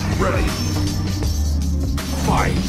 Ready. Fight.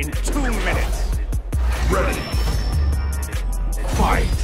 in 2 minutes. Ready. Fight.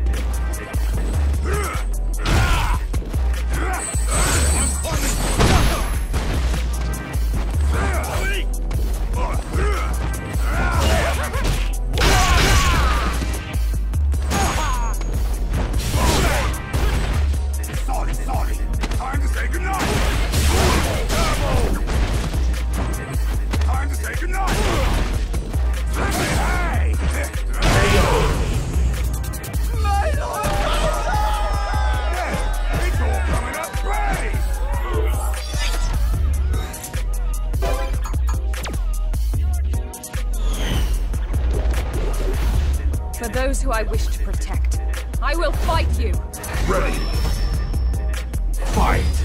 For those who I wish to protect, I will fight you! Ready. Fight.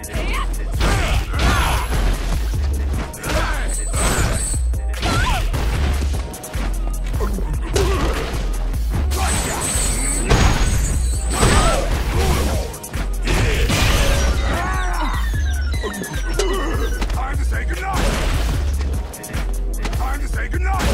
Time to say goodnight! Time to say goodnight!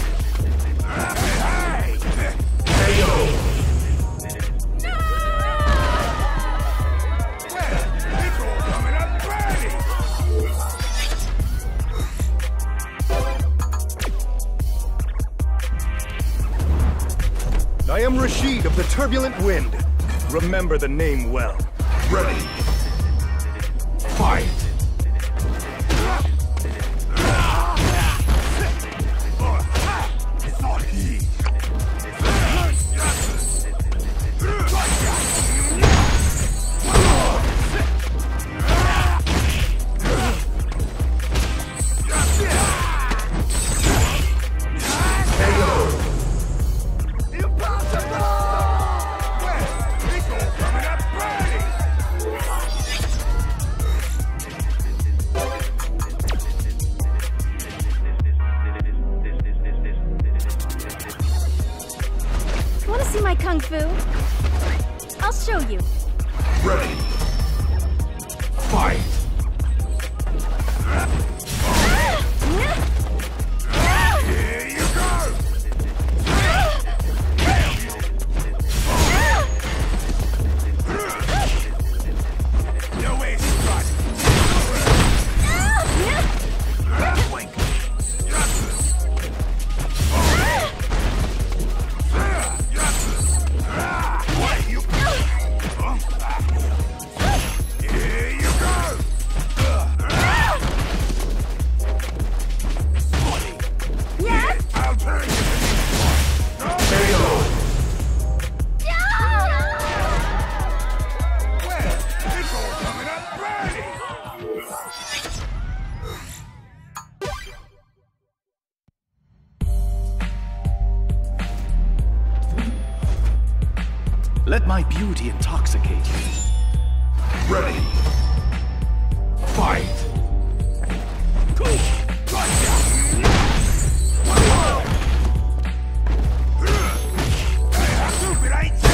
I am Rashid of the Turbulent Wind. Remember the name well. Ready. Fight. Want to see my kung fu? I'll show you. Ready. Fight. Here you go! No way, Scott! Wink! Here you go! Yes? I'll turn you! Well, it's all coming up Birdie! Let my beauty intoxicate you. Ready. Fight. Stupid, ain't you?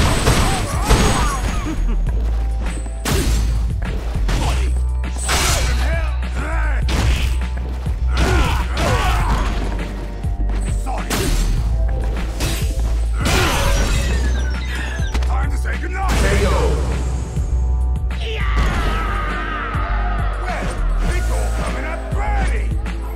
Sorry. Time to say goodnight. KO. Well, it's all coming up Birdie!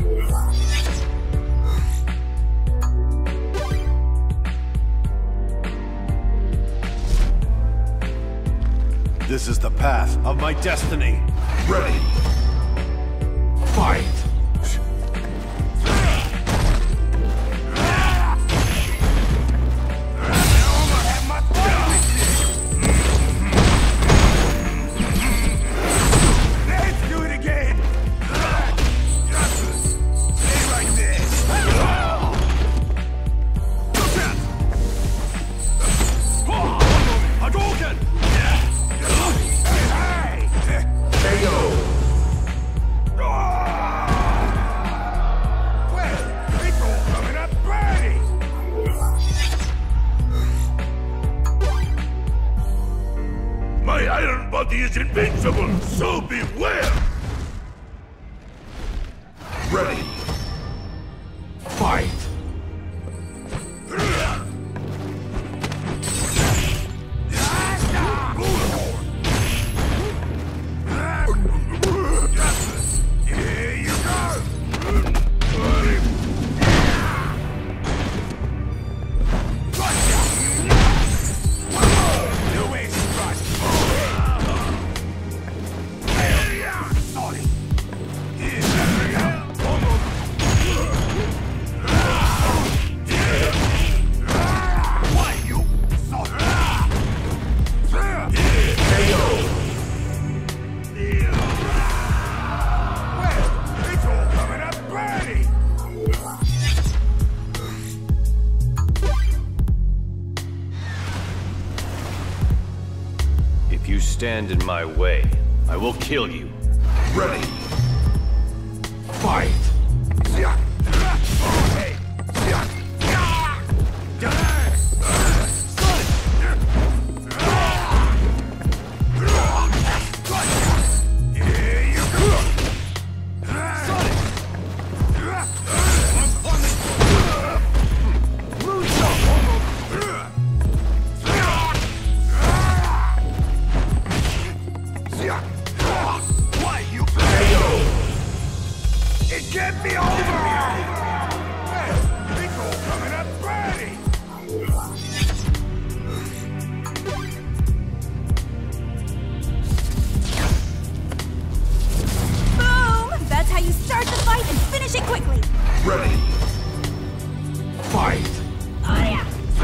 This is the path of my destiny. Ready. Fight. Let's do it again! Stay right there! Hadouken! Hey! KO. Well, it's all coming up Birdie! My iron body is invincible, so beware! Ready. Fight. stand in my way, I will kill you. Ready. Fight. Get me over here! Hey, Pickle coming up, Birdie! Boom! That's how you start the fight and finish it quickly. Ready. Fight. Oh yeah.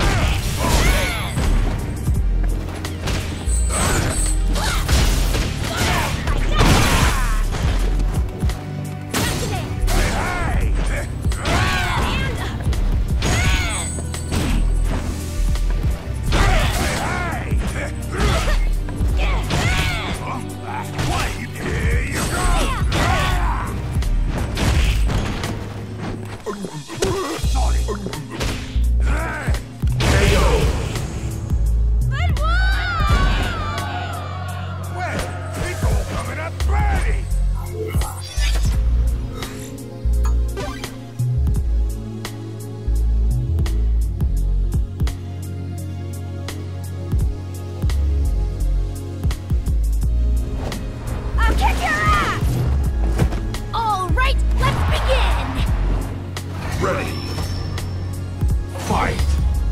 Ready. Fight.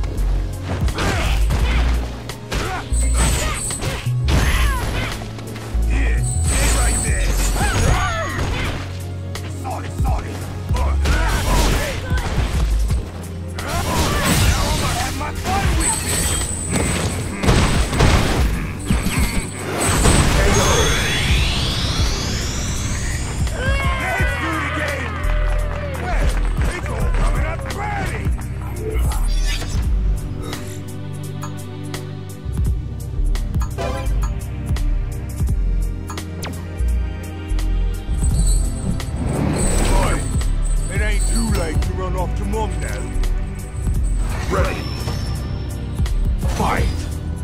Off to Mom now. Ready. Fight.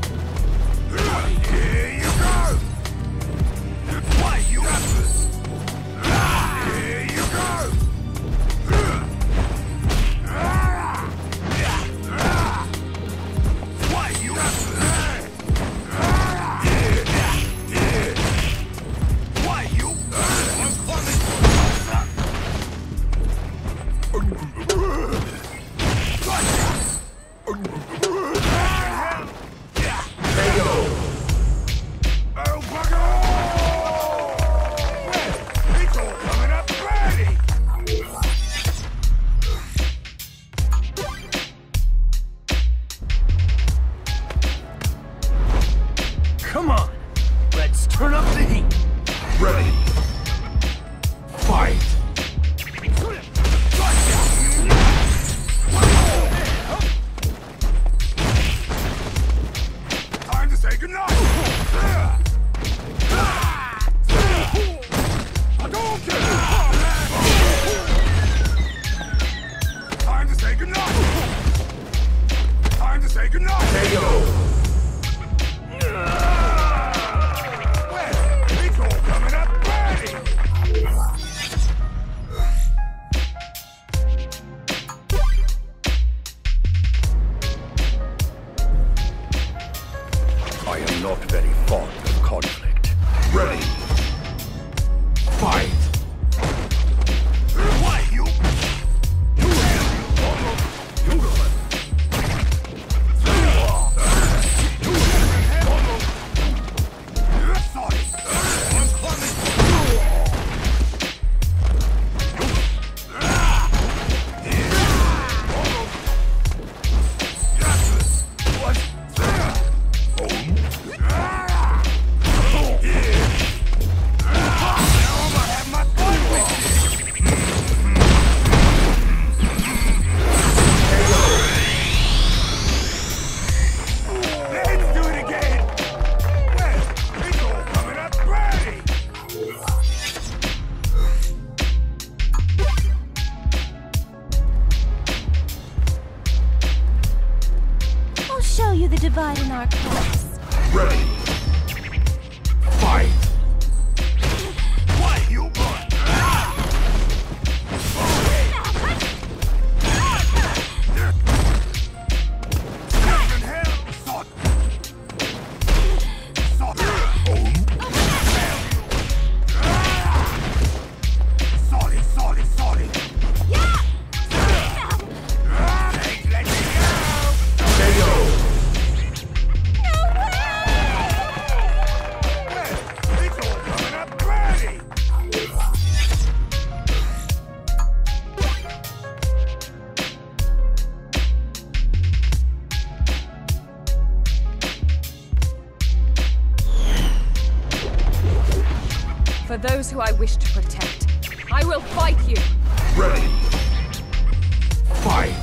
Here you go. Why you got this? Here you go. Why you got this? Why you? I'm coming. Come on, let's turn up the heat. Ready. Fight. Time to say goodnight. Time to say goodnight. Time to say goodnight. KO. I am not very fond of conflict. Ready. Fight. Why you? the divide in our class. Ready. Fight. Why you run? For those who I wish to protect, I will fight you! Ready. Fight.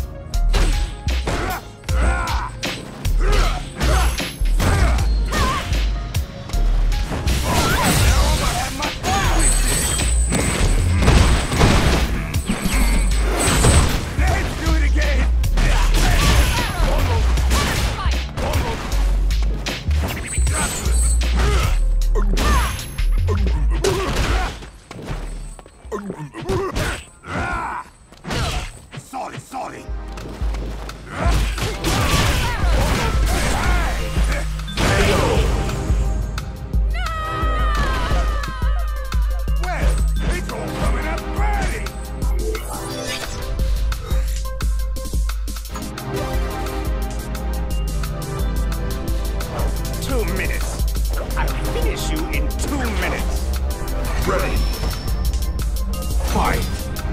Sorry. Well, it's all coming up Birdie. 2 minutes. I'll finish you in 2 minutes. Ready. Fight.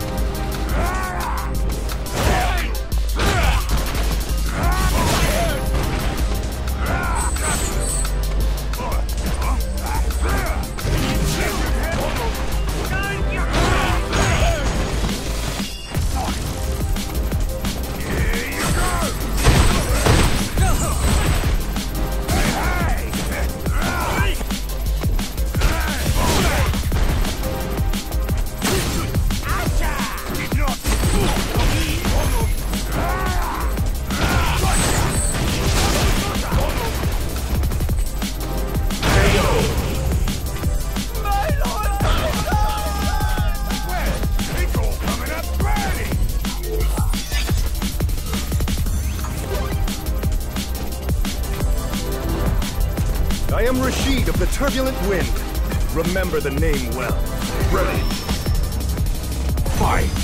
I am Rashid of the Turbulent Wind. Remember the name well. Ready. Fight.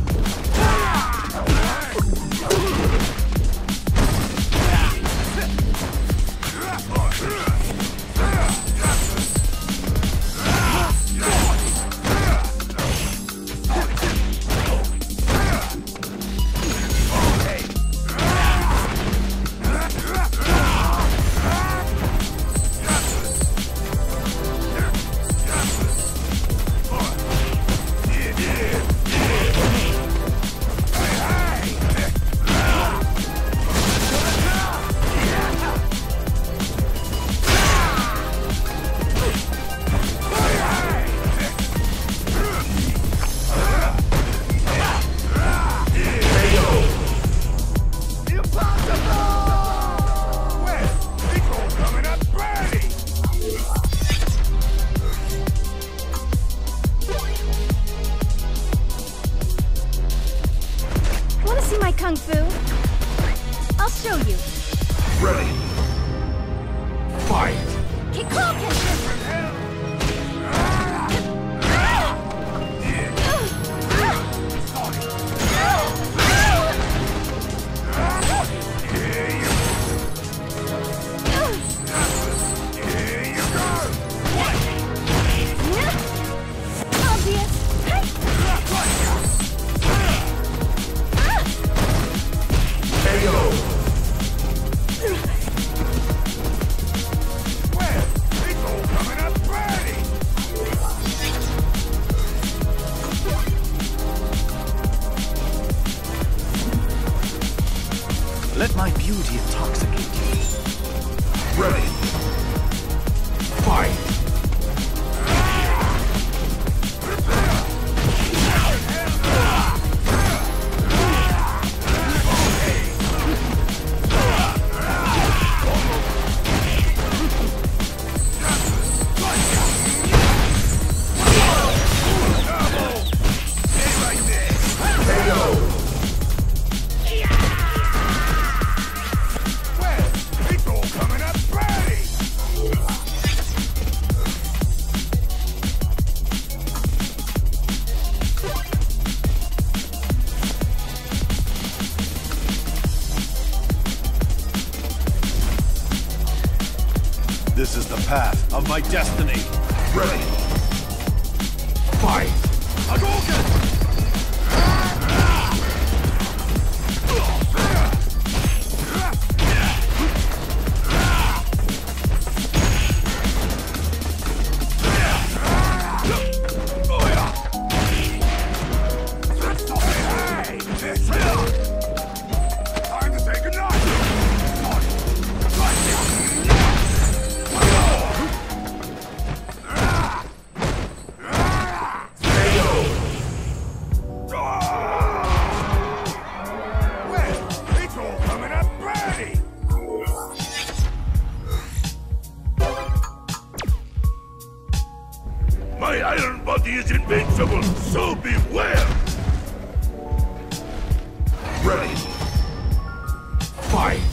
Kung Fu. I'll show you. Ready. Fight. Keep cooking. Let my beauty intoxicate you. Ready. Fight. This is the path of my destiny. Ready. Fight. Hadouken! Time to say goodnight! Well, it's all coming up Birdie! My iron body is invincible, so beware! Ready. Fight.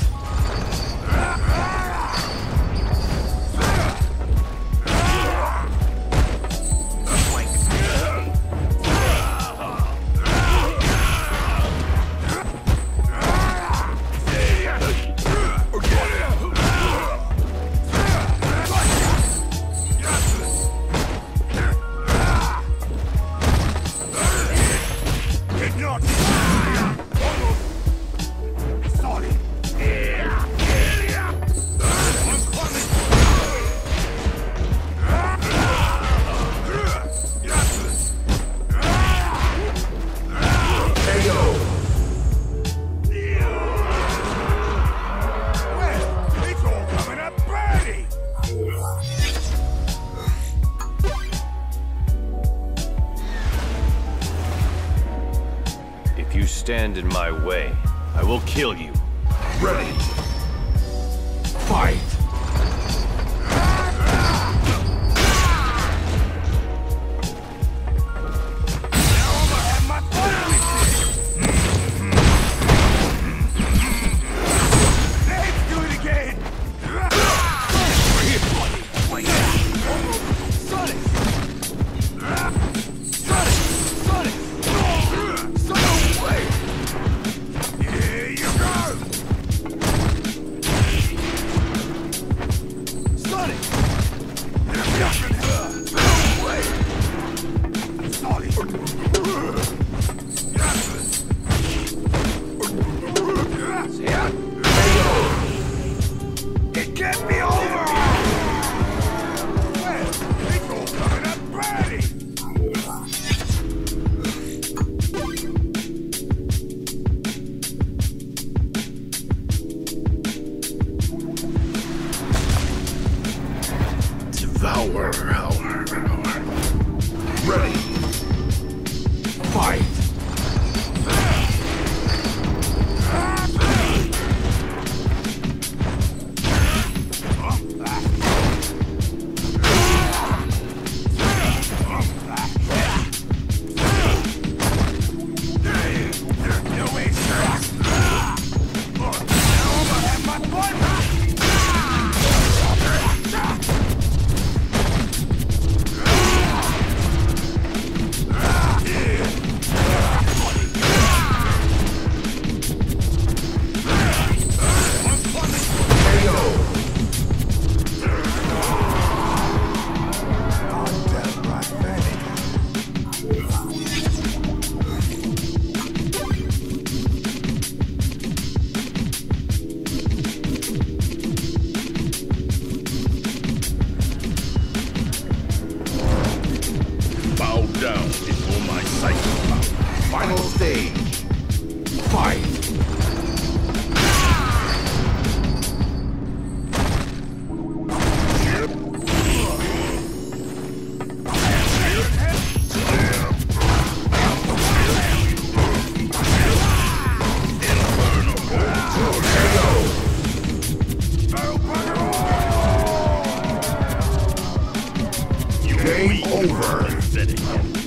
If you stand in my way, I will kill you. Ready. Fight. It can't be over! Well, it's all coming up Birdie! Devour. Ready. Fight. Down before my sight. Final stage. Fight. Game over.